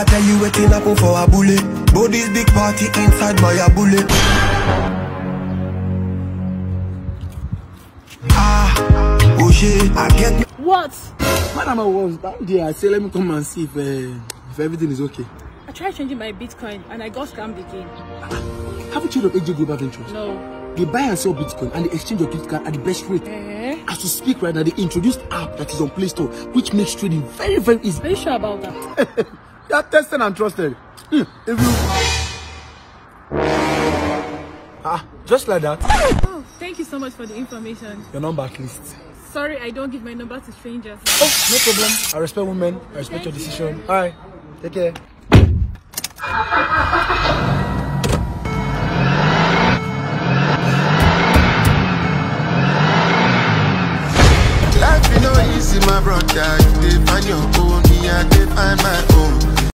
I tell you waiting happen for a bullet. But this big party inside my a bullet. Oh shit, I get me. What? Madam, I was down there. I said, let me come and see if everything is okay. I tried changing my Bitcoin and I got scammed again. Haven't you heard of AJ Global Ventures? No. They buy and sell Bitcoin and they exchange your gift card at the best rate. As we speak right now, they introduced app that is on Play Store, which makes trading very, very easy. Are you sure about that? They are tested and trusted. If you... just like that. Oh, thank you so much for the information. Your number at least. Sorry, I don't give my number to strangers. Oh, no problem. I respect women. I respect your decision. Alright, take care. Life is no easy, my brother. You find your own, me I find my own.